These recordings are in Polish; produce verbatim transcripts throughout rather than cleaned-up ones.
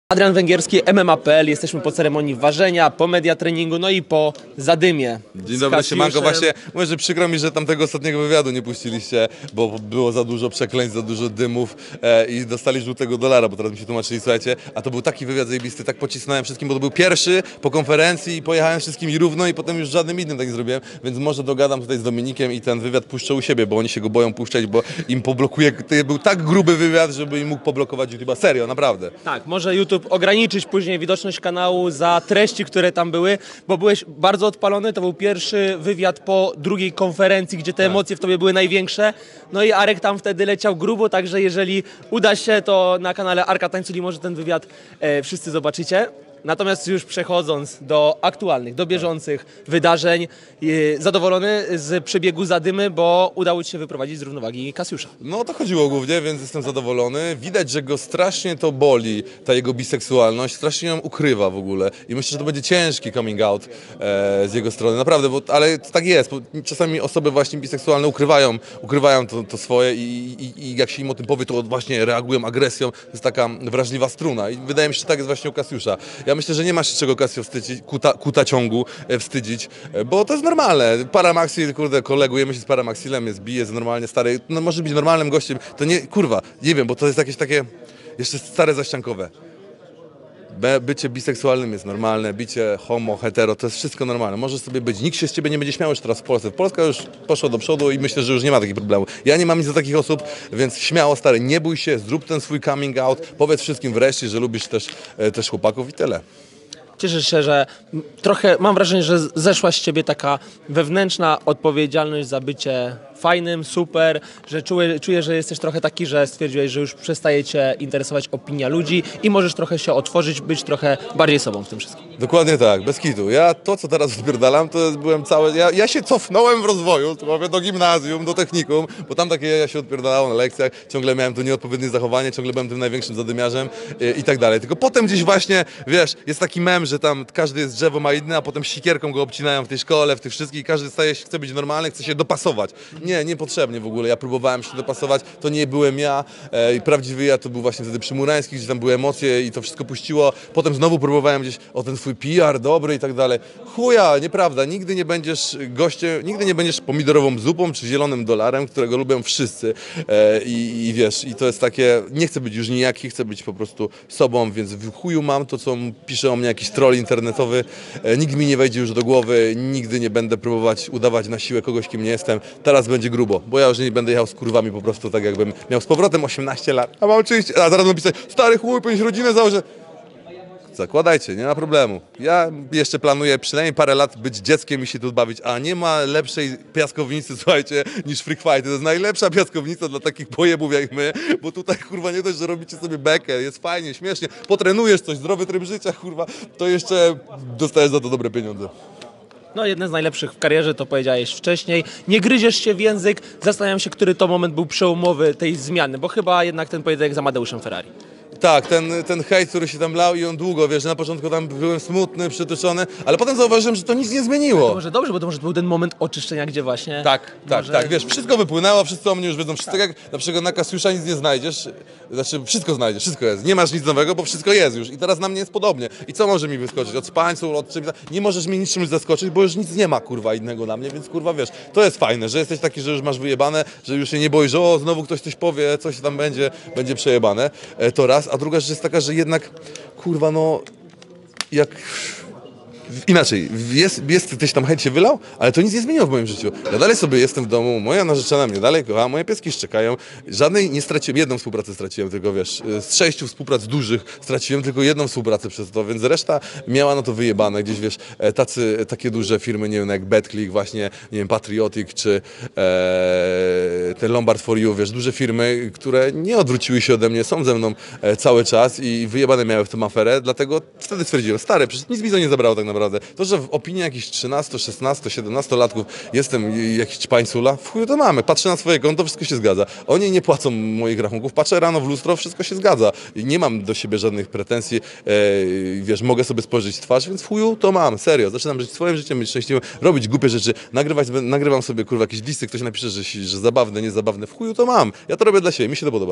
Adrian Węgierski, M M A kropka p l. Jesteśmy po ceremonii ważenia, po media treningu, no i po zadymie. Dzień dobry, siemanko. Właśnie mówię, że przykro mi, że tamtego ostatniego wywiadu nie puściliście, bo było za dużo przekleństw, za dużo dymów e, i dostali żółtego dolara, bo teraz mi się tłumaczyli, słuchajcie, a to był taki wywiad zajebisty, tak pocisnąłem wszystkim, bo to był pierwszy po konferencji i pojechałem wszystkimi równo i potem już żadnym innym tak nie zrobiłem, więc może dogadam tutaj z Dominikiem i ten wywiad puszczę u siebie, bo oni się go boją puszczać, bo im poblokuje, to był tak gruby wywiad, żeby im mógł poblokować YouTube'a, serio, naprawdę. Tak, może YouTube ograniczyć później widoczność kanału za treści, które tam były, bo byłeś bardzo odpalony, to był pierwszy wywiad po drugiej konferencji, gdzie te tak. emocje w tobie były największe, no i Arek tam wtedy leciał grubo, także jeżeli uda się, to na kanale Arka Tańculi może ten wywiad e, wszyscy zobaczycie. Natomiast już przechodząc do aktualnych, do bieżących wydarzeń, zadowolony z przebiegu zadymy, bo udało ci się wyprowadzić z równowagi Kasiusza. No o to chodziło głównie, więc jestem zadowolony. Widać, że go strasznie to boli, ta jego biseksualność, strasznie ją ukrywa w ogóle. I myślę, że to będzie ciężki coming out e, z jego strony, naprawdę, bo, ale tak jest. Bo czasami osoby właśnie biseksualne ukrywają, ukrywają to, to swoje i, i, i jak się im o tym powie, to właśnie reagują agresją. To jest taka wrażliwa struna i wydaje mi się, że tak jest właśnie u Kasiusza. Ja myślę, że nie ma się czego Kasio wstydzić, kuta, kuta ciągu e, wstydzić, e, bo to jest normalne. Paramaxil, kurde, kolegujemy się z Paramaxilem, jest bije, jest normalnie stary, no może być normalnym gościem, to nie, kurwa, nie wiem, bo to jest jakieś takie, jeszcze stare zaściankowe. Be, bycie biseksualnym jest normalne, bicie homo, hetero, to jest wszystko normalne. Możesz sobie być, nikt się z ciebie nie będzie śmiał już teraz w Polsce. Polska już poszła do przodu i myślę, że już nie ma takich problemów. Ja nie mam nic do takich osób, więc śmiało, stary, nie bój się, zrób ten swój coming out, powiedz wszystkim wreszcie, że lubisz też, też chłopaków i tyle. Cieszę się, że trochę mam wrażenie, że zeszła z ciebie taka wewnętrzna odpowiedzialność za bycie fajnym, super, że czuję, czuję, że jesteś trochę taki, że stwierdziłeś, że już przestaje cię interesować opinia ludzi i możesz trochę się otworzyć, być trochę bardziej sobą w tym wszystkim. Dokładnie tak, bez kitu. Ja to, co teraz odpierdalam, to byłem cały... Ja, ja się cofnąłem w rozwoju, to mówię, do gimnazjum, do technikum, bo tam takie ja się odpierdalałem na lekcjach, ciągle miałem to nieodpowiednie zachowanie, ciągle byłem tym największym zadymiarzem i, i tak dalej. Tylko potem gdzieś właśnie, wiesz, jest taki mem, że tam każdy jest drzewo ma inny, a potem sikierką go obcinają w tej szkole, w tych wszystkich, każdy staje się, chce być normalny, chce się dopasować. Nie, niepotrzebnie w ogóle. Ja próbowałem się dopasować, to nie byłem ja. E, prawdziwy ja to był właśnie wtedy przy Murańskich, gdzie tam były emocje i to wszystko puściło. Potem znowu próbowałem gdzieś o ten swój P R dobry i tak dalej. Chuja, nieprawda. Nigdy nie będziesz gościem, nigdy nie będziesz pomidorową zupą czy zielonym dolarem, którego lubią wszyscy. E, i, I wiesz, i to jest takie, nie chcę być już nijaki, chcę być po prostu sobą, więc w chuju mam to, co pisze o mnie jakiś troll internetowy. E, nikt mi nie wejdzie już do głowy, nigdy nie będę próbować udawać na siłę kogoś, kim nie jestem. Teraz będzie grubo, bo ja już nie będę jechał z kurwami po prostu tak, jakbym miał z powrotem osiemnaście lat, a mam oczywiście, a zaraz będę pisać, stary chuj, powinieneś rodzinę założyć. Zakładajcie, nie ma problemu. Ja jeszcze planuję przynajmniej parę lat być dzieckiem i się tu bawić, a nie ma lepszej piaskownicy, słuchajcie, niż Freak Fight. To jest najlepsza piaskownica dla takich pojebów jak my, bo tutaj, kurwa, nie dość, że robicie sobie bekę, jest fajnie, śmiesznie, potrenujesz coś, zdrowy tryb życia, kurwa, to jeszcze dostajesz za to dobre pieniądze. No, jedne z najlepszych w karierze, to powiedziałeś wcześniej. Nie gryziesz się w język, zastanawiam się, który to moment był przełomowy tej zmiany, bo chyba jednak ten pojedynek z Amadeuszem Ferrari. Tak, ten, ten hejt, który się tam lał i on długo, wiesz, na początku tam byłem smutny, przytuszony, ale potem zauważyłem, że to nic nie zmieniło. To może dobrze, bo to może był ten moment oczyszczenia, gdzie właśnie... Tak, tak, może... tak, wiesz, wszystko wypłynęło, wszyscy o mnie już wiedzą, wszystko, tak. Jak na przykład na Kasiusza nic nie znajdziesz, znaczy wszystko znajdziesz, wszystko jest, nie masz nic nowego, bo wszystko jest już i teraz na mnie jest podobnie. I co może mi wyskoczyć? Od spańców, od czymś, nie możesz mnie niczym zaskoczyć, bo już nic nie ma, kurwa, innego na mnie, więc kurwa, wiesz, to jest fajne, że jesteś taki, że już masz wyjebane, że już się nie boisz, że o, znowu ktoś coś powie, coś tam będzie, będzie przejebane, to raz, a druga rzecz jest taka, że jednak, kurwa, no, jak... Inaczej, jest, jest ktoś tam hejt się wylał, ale to nic nie zmieniło w moim życiu. Ja dalej sobie jestem w domu, moja narzeczona mnie dalej kocha, moje pieski szczekają. Żadnej nie straciłem, jedną współpracę straciłem tylko, wiesz, z sześciu współprac dużych straciłem tylko jedną współpracę przez to, więc reszta miała na to wyjebane. Gdzieś, wiesz, tacy, takie duże firmy, nie wiem, jak BetClick, właśnie, nie wiem, Patriotic, czy e, ten Lombard for You, wiesz, duże firmy, które nie odwróciły się ode mnie, są ze mną cały czas i wyjebane miały w tą aferę, dlatego wtedy stwierdziłem, stary, przecież nic mi to nie zabrało tak naprawdę. To, że w opinii jakichś trzynastu, szesnastu, siedemnastolatków jestem jakiś ćpańcula, w chuju to mamy. Patrzę na swoje konto, wszystko się zgadza. Oni nie płacą moich rachunków, patrzę rano w lustro, wszystko się zgadza. I nie mam do siebie żadnych pretensji, e, wiesz, mogę sobie spojrzeć w twarz, więc w chuju to mam, serio. Zaczynam żyć swoim życiem, być szczęśliwym, robić głupie rzeczy, nagrywać, nagrywam sobie, kurwa, jakieś listy, ktoś napisze, że, że zabawne, niezabawne, w chuju to mam. Ja to robię dla siebie, mi się to podoba.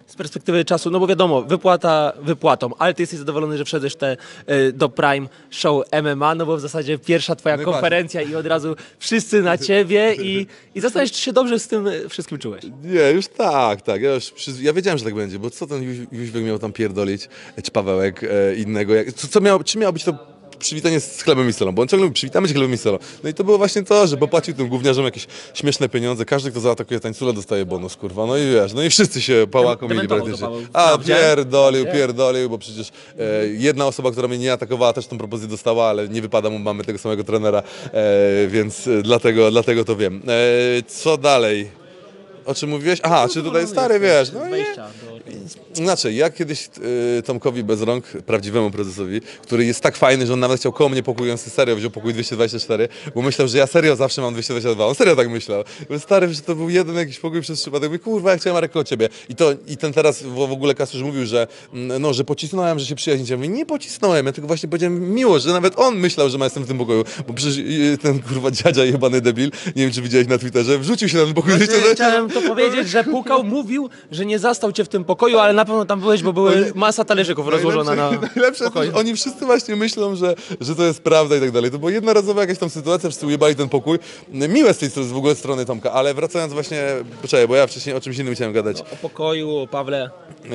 z perspektywy czasu, no bo wiadomo, wypłata wypłatą, ale ty jesteś zadowolony, że wszedłeś te, y, do Prime Show M M A, no bo w zasadzie pierwsza twoja No i konferencja i od razu wszyscy na ciebie i, i zastanawiasz się, czy się dobrze z tym y, wszystkim czułeś. Nie, już tak, tak. Ja, już przyz... ja wiedziałem, że tak będzie, bo co ten Jóź- Jóźwiak miał tam pierdolić, e, czy Pawełek e, innego. Jak... Co, co miało, czy miało być to przywitanie z chlebem i solą, bo on ciągle mówi, przywitamy cię chlebem i solą. No i to było właśnie to, że popłacił tym gówniarzom jakieś śmieszne pieniądze. Każdy, kto zaatakuje tańcula, dostaje bonus, kurwa. No i wiesz, no i wszyscy się pałakomili Dementował to praktycznie. Paweł. A, Prawdzie? pierdolił, Prawdzie? pierdolił, bo przecież e, jedna osoba, która mnie nie atakowała, też tą propozycję dostała, ale nie wypada mu, mamy tego samego trenera, e, więc e, dlatego, dlatego to wiem. E, co dalej? O czym mówiłeś? Aha, czy tutaj stary, wiesz, no i... Wejścia do... Inaczej, ja kiedyś y, Tomkowi bez rąk, prawdziwemu prezesowi, który jest tak fajny, że on nawet chciał koło mnie pokojujący serio, wziął pokój dwieście dwadzieścia cztery, bo myślał, że ja serio zawsze mam dwieście dwadzieścia dwa. On serio tak myślał. Bo stary, że to był jeden jakiś pokój przez przypadek. Mówię, kurwa, ja chciałem Marek o ciebie. I to i ten teraz w, w ogóle Kasiusz mówił, że mm, no, że pocisnąłem, że się przyjaźnicie. Ja mówię, nie pocisnąłem, ja tylko właśnie powiedziałem miło, że nawet on myślał, że ma jestem w tym pokoju. Bo przecież y, ten kurwa dziadzia jebany debil, nie wiem czy widziałeś na Twitterze, wrzucił się na ten pokój dwieście dwadzieścia cztery. Chciałem to powiedzieć, że pukał, mówił, że nie zastał cię w tym pokoju, ale na pewno tam byłeś, bo były masa talerzyków rozłożona na Najlepsze, pokoju. oni wszyscy właśnie myślą, że, że to jest prawda i tak dalej. To była jednorazowa jakaś tam sytuacja, wszyscy ujebali ten pokój. Miłe z tej strony, w ogóle strony Tomka, ale wracając właśnie, poczekaj, bo ja wcześniej o czymś innym chciałem gadać. O pokoju, o Pawle.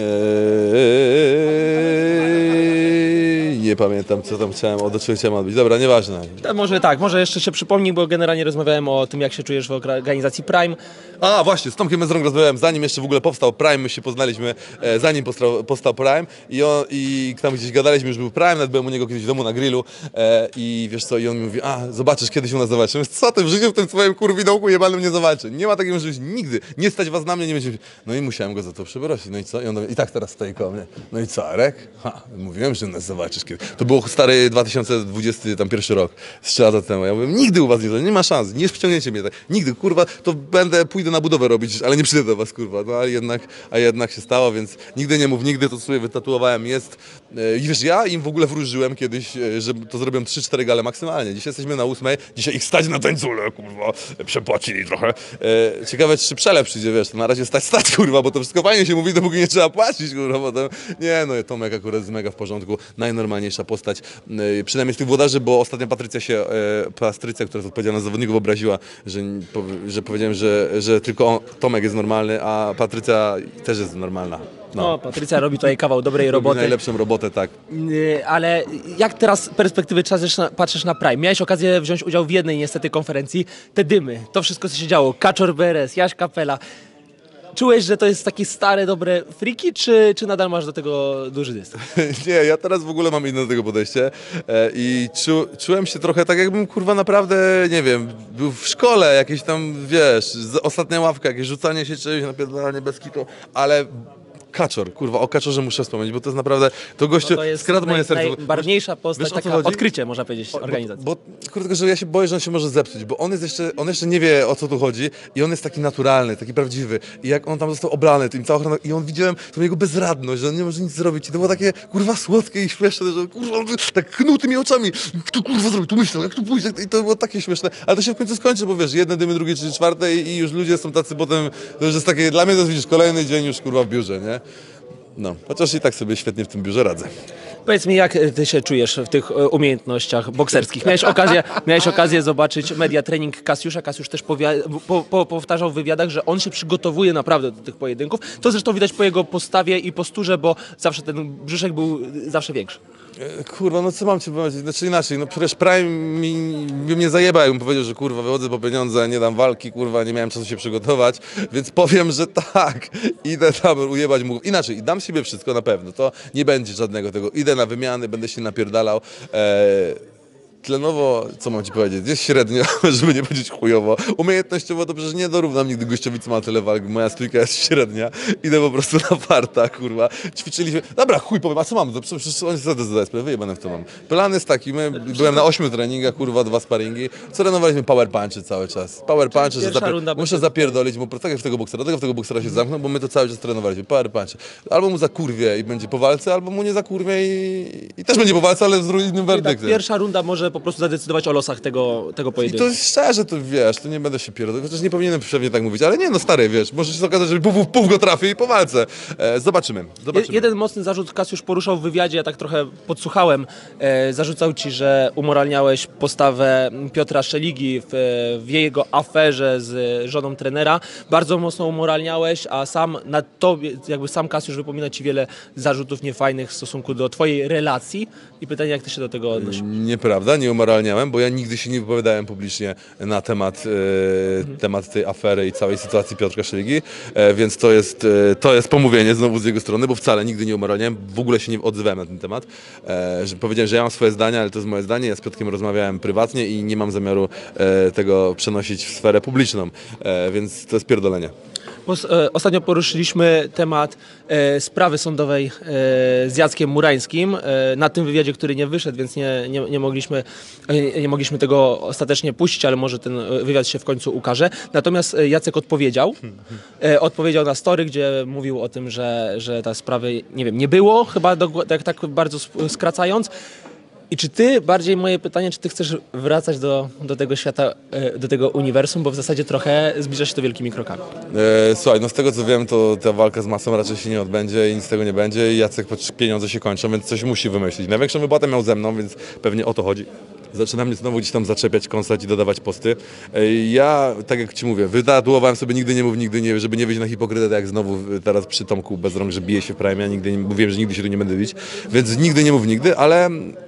Eee, nie pamiętam, co tam chciałem, do czego chciałem odbić. Dobra, nieważne. To może tak, może jeszcze się przypomnij, bo generalnie rozmawiałem o tym, jak się czujesz w organizacji Prime. A właśnie, z Tomkiem Mezrąg rozmawiałem, zanim jeszcze w ogóle powstał Prime, my się poznaliśmy, e, zanim powstał, powstał Prime i, on, i tam gdzieś gadaliśmy, już był Prime, nawet byłem u niego kiedyś w domu na grillu e, i wiesz co, i on mi mówi, a zobaczysz, kiedyś u nas zobaczysz. Mówię, co ty w życiu w tym swoim kurwidołku jebanym nie zobaczy. Nie ma takiej możliwości nigdy, nie stać was na mnie, nie będzie. No i musiałem go za to przeprosić, no i co? I on mówi, i tak teraz stoi koło mnie. No i co, Arek? Ha, mówiłem, że nas zobaczysz kiedyś. To było stary dwa tysiące dwudziesty tam pierwszy rok, z trzy lata temu. Ja mówię, nigdy u was nie, nie ma szans, nie ściągniecie mnie tak. Nigdy, kurwa, to będę, pójdę na budowę robić, ale nie przyjdę do was, kurwa. No a jednak, a jednak się stało, więc nigdy nie mów nigdy, to sobie wytatuowałem jest. E, I wiesz, ja im w ogóle wróżyłem kiedyś, e, że to zrobią trzy cztery gale maksymalnie. Dzisiaj jesteśmy na ósmej, dzisiaj ich stać na tańcule, kurwa, przepłacili trochę. E, ciekawe, czy przelew przyjdzie, wiesz, to na razie stać, stać, kurwa, bo to wszystko fajnie się mówi, dopóki nie trzeba płacić, kurwa, potem. Nie, no Tomek akurat jest mega w porządku, najnormalniejsza postać, e, przynajmniej z tych włodarzy, bo ostatnio Patrycja się, e, Patrycja, która jest odpowiedzialna za zawodników, obraziła, że, że powiedziałem, że, że tylko on, Tomek jest normalny, a Patrycja też jest normalna. No, No, Patrycja robi tutaj kawał dobrej robi roboty. najlepszą robotę, tak. Yy, Ale jak teraz z perspektywy czasu patrzysz na Prime? Miałeś okazję wziąć udział w jednej niestety konferencji. Te dymy, to wszystko co się działo. Kaczor Beres, Jaś Kapela. Czułeś, że to jest takie stare, dobre friki, czy, czy nadal masz do tego duży dystans? Nie, ja teraz w ogóle mam inne do tego podejście e, i czu, czułem się trochę tak, jakbym kurwa naprawdę, nie wiem, był w szkole, jakieś tam, wiesz, z- ostatnia ławka, jakieś rzucanie się czymś, napierdalanie bez kitu, ale Kaczor, kurwa, o Kaczorze muszę wspomnieć, bo to jest naprawdę, to gościu No to jest skradł moje naj, serce. najbarwniejsza postać, Wiesz, o co taka chodzi? odkrycie, można powiedzieć, organizacji. Bo, bo kurde, tylko, że ja się boję, że on się może zepsuć, bo on jest jeszcze, on jeszcze nie wie, o co tu chodzi i on jest taki naturalny, taki prawdziwy i jak on tam został obrany, tym cała ochrona, i on widziałem tą jego bezradność, że on nie może nic zrobić i to było takie kurwa słodkie i śmieszne, że kurwa on tak knął tymi oczami, kto kurwa zrobił, tu myślał, jak tu pójść, i to było takie śmieszne, ale to się w końcu skończy, bo wiesz, jedne dymy, drugie, trzy, czwarte i, i już ludzie są tacy potem, to już jest takie, dla mnie to jest, widzisz, kolejny dzień już kurwa w biurze, nie? No, chociaż i tak sobie świetnie w tym biurze radzę. Powiedz mi, jak ty się czujesz w tych e, umiejętnościach bokserskich? Miałeś okazję, miałeś okazję zobaczyć media trening Kasiusza. Kasiusz też powia- po, po, powtarzał w wywiadach, że on się przygotowuje naprawdę do tych pojedynków. To zresztą widać po jego postawie i posturze, bo zawsze ten brzuszek był zawsze większy. E, Kurwa, no co mam ci powiedzieć? Znaczy inaczej, no przecież Prime mi, by mnie zajebał, jakbym powiedział, że kurwa wychodzę po pieniądze, nie dam walki, kurwa, nie miałem czasu się przygotować, więc powiem, że tak, idę tam ujebać mu. Inaczej, dam siebie wszystko na pewno, to nie będzie żadnego tego. Idę na wymiany, będę się napierdalał. E, Tlenowo, co mam ci powiedzieć, jest średnio, żeby nie powiedzieć chujowo. Umiejętnościowo to przecież nie dorównam nigdy gościowi, co ma tyle walk. Moja stójka jest średnia. Idę po prostu na farta, kurwa. Ćwiczyliśmy. Dobra, chuj powiem, a co mam? To przecież oni sobie zdają sprawę, wyjebane w to mam. Plan jest taki, my, byłem na ośmiu treningach, kurwa, dwa sparingi. Co trenowaliśmy? Power punchy cały czas. Power punchy, że pierwsza zapier- runda muszę zapierdolić, bo tak jak w tego boksera, tego w tego boksera się zamknął, bo my to cały czas trenowaliśmy. Power punchy. Albo mu zakurwie i będzie po walce, albo mu nie zakurwie i, i też będzie po walce, ale z innym Tak, werdyktem. pierwsza runda może może po prostu zadecydować o losach tego, tego I pojedynku. to szczerze, to wiesz, to nie będę się pierdolił, chociaż nie powinienem pewnie tak mówić, ale nie no stary, wiesz, może się okazać, że puf, puf go trafi i po walce. E, zobaczymy, zobaczymy. Jeden mocny zarzut Kasiusz poruszał w wywiadzie, ja tak trochę podsłuchałem, e, zarzucał ci, że umoralniałeś postawę Piotra Szeligi w, w jego aferze z żoną trenera. Bardzo mocno umoralniałeś, a sam na tobie, jakby sam Kasiusz wypomina ci wiele zarzutów niefajnych w stosunku do twojej relacji i pytanie, jak ty się do tego odnosisz? Nieprawda, nie umoralniałem, bo ja nigdy się nie wypowiadałem publicznie na temat, e, Mhm. temat tej afery i całej sytuacji Piotra Szeligi, e, więc to jest, e, to jest pomówienie znowu z jego strony, bo wcale nigdy nie umoralniałem, w ogóle się nie odzywałem na ten temat. E, że powiedziałem, że ja mam swoje zdanie, ale to jest moje zdanie, ja z Piotrkiem rozmawiałem prywatnie i nie mam zamiaru e, tego przenosić w sferę publiczną, e, więc to jest pierdolenie. Pos- e, Ostatnio poruszyliśmy temat e, sprawy sądowej e, z Jackiem Murańskim e, na tym wywiadzie, który nie wyszedł, więc nie, nie, nie, mogliśmy, e, nie mogliśmy tego ostatecznie puścić, ale może ten e, wywiad się w końcu ukaże. Natomiast e, Jacek odpowiedział. E, odpowiedział na story, gdzie mówił o tym, że, że ta sprawy, nie wiem, nie było, chyba do, tak, tak bardzo sp- skracając. I czy ty, bardziej moje pytanie, czy ty chcesz wracać do, do tego świata, e, do tego uniwersum, bo w zasadzie trochę zbliża się to wielkimi krokami. E, słuchaj, no z tego co wiem, to ta walka z masą raczej się nie odbędzie i nic z tego nie będzie i Jacek, patrz, pieniądze się kończą, więc coś musi wymyślić. Największą wypłatę miał ze mną, więc pewnie o to chodzi. Zaczyna mnie znowu gdzieś tam zaczepiać, kąsać i dodawać posty. E, Ja, tak jak ci mówię, wytatuowałem sobie nigdy nie mów, nigdy nie, żeby nie wyjść na hipokrytę, tak jak znowu teraz przy Tomku bez rąk, że bije się w prime, ja nigdy nie mówiłem, że nigdy się tu nie będę bić, więc nigdy nie mów nigdy, ale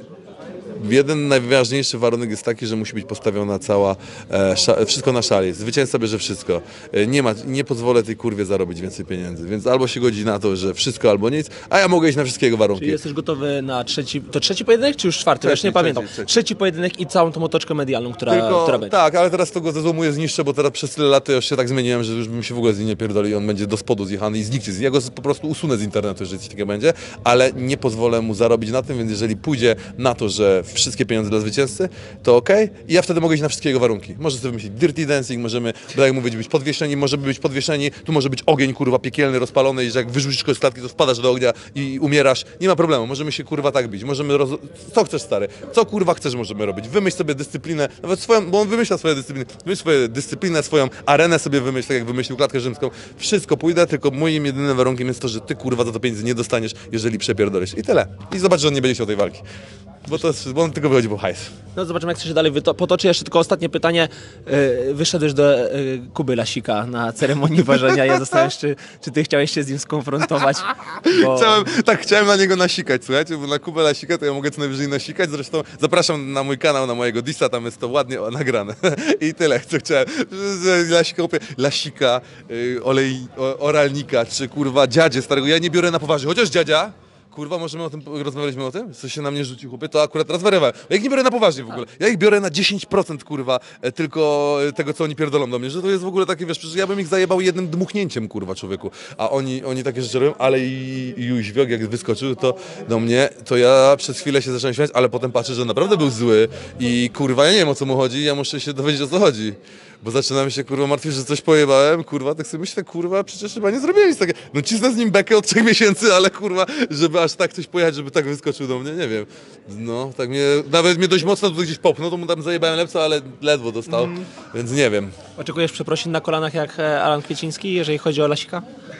jeden najważniejszy warunek jest taki, że musi być postawiona cała, e, sza, wszystko na szali. Zwycięzca bierze wszystko. E, nie ma, nie pozwolę tej kurwie zarobić więcej pieniędzy, więc albo się godzi na to, że wszystko, albo nic, a ja mogę iść na wszystkiego warunki. Czyli jesteś gotowy na trzeci, to trzeci pojedynek, czy już czwarty? Ja już Trzeci, nie pamiętam. trzeci, trzeci. Trzeci pojedynek i całą tą otoczkę medialną, która, Tylko, która będzie. tak, ale teraz to go zezłomuję, zniszczę, bo teraz przez tyle lat to już się tak zmieniłem, że już bym się w ogóle z nim nie pierdolił i on będzie do spodu zjechany i zniknie. Ja go po prostu usunę z internetu, jeżeli coś takiego będzie, ale nie pozwolę mu zarobić na tym, więc jeżeli pójdzie na to, że wszystkie pieniądze dla zwycięzcy, to okej. I ja wtedy mogę iść na wszystkie jego warunki. Może sobie wymyślić dirty dancing, możemy, tak jak mówić, być podwieszeni, możemy być podwieszeni, tu może być ogień, kurwa, piekielny, rozpalony i że jak wyrzucisz kogoś z klatki, to wpadasz do ognia i umierasz. Nie ma problemu, możemy się, kurwa, tak bić. Możemy roz... Co chcesz, stary? Co, kurwa, chcesz, możemy robić. Wymyśl sobie dyscyplinę, nawet swoją, bo on wymyśla swoje dyscypliny. Wymyśl swoją dyscyplinę, swoją arenę sobie wymyśl, tak jak wymyślił klatkę rzymską. Wszystko pójdę, tylko moim jedynym warunkiem jest to, że ty, kurwa, za to pieniędzy nie dostaniesz, jeżeli przepierdolisz. I tyle. I zobacz, że on nie będzie chciał tej walki. Bo, to jest, bo on tylko wychodzi po hajs. No zobaczymy, jak to się dalej wyto- potoczy. Jeszcze tylko ostatnie pytanie. Yy, Wyszedłeś do yy, Kuby Lasika na ceremonii ważenia. Ja zastanawiam się, czy, czy ty chciałeś się z nim skonfrontować. Bo... Chciałem, tak, chciałem na niego nasikać, słuchajcie, bo na Kubę Lasika to ja mogę co najwyżej nasikać, zresztą zapraszam na mój kanał, na mojego Disa, tam jest to ładnie nagrane. I tyle, co chciałem. Lasika, Lasika yy, olej, o, oralnika, czy kurwa dziadzie starego, ja nie biorę na poważnie, chociaż dziadzia, kurwa, możemy o tym, rozmawialiśmy o tym? Co się na mnie rzucił, chłopie, to akurat teraz wyrywałem. Ja ich nie biorę na poważnie w ogóle. Ja ich biorę na dziesięć procent, kurwa, e, tylko e, tego, co oni pierdolą do mnie, że to jest w ogóle takie, wiesz, przecież ja bym ich zajebał jednym dmuchnięciem, kurwa, człowieku. A oni, oni takie rzeczy robią, ale i, i Jóźwiok, jak wyskoczył to do mnie, to ja przez chwilę się zacząłem śmiać, ale potem patrzę, że naprawdę był zły i kurwa, ja nie wiem, o co mu chodzi, ja muszę się dowiedzieć, o co chodzi. Bo zaczynam się, kurwa, martwić, że coś pojebałem, kurwa, tak sobie myślę, kurwa, przecież chyba nie zrobiłem nic takiego. No cisnę z nim bekę od trzech miesięcy, ale kurwa, żeby aż tak coś pojechać, żeby tak wyskoczył do mnie, nie wiem. No, tak mnie, nawet mnie dość mocno tutaj gdzieś popchnął, to mu tam zajebałem lepco, ale ledwo dostał, mm. więc nie wiem. Oczekujesz przeprosin na kolanach jak e, Alan Kwieciński, jeżeli chodzi o Lasika?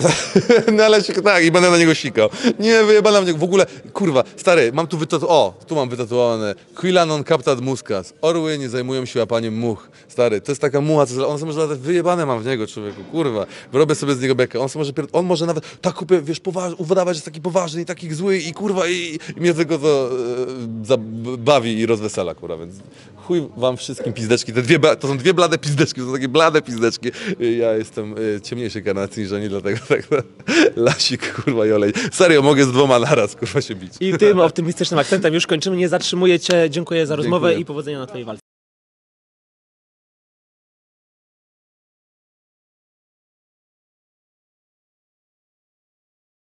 No ale się, tak, i będę na niego sikał. Nie, wyjebana mnie, w ogóle, kurwa, stary, mam tu wytatuowane, o, tu mam wytatuowane, Quilanon captat muscas, orły nie zajmują się łapaniem much. Stary, to jest taka mucha, co on sobie może nawet wyjebane mam w niego, człowieku, kurwa, robię sobie z niego bekę, on sobie może, pierd- on może nawet tak kupię, wiesz, poważ- udawać, że jest taki poważny i taki zły i kurwa, i, i mnie tylko to e, zab- bawi i rozwesela, kurwa, więc chuj wam wszystkim pizdeczki, te dwie, ba- to są dwie blade pizdeczki, to są takie blade pizdeczki, ja jestem e, ciemniejszej karnacji niż oni, dlatego tak, no, Lasik, kurwa, i olej, serio, mogę z dwoma naraz, kurwa, się bić. I tym optymistycznym akcentem już kończymy, nie zatrzymuję cię, dziękuję za rozmowę Dziękuję. i powodzenia na twojej walce.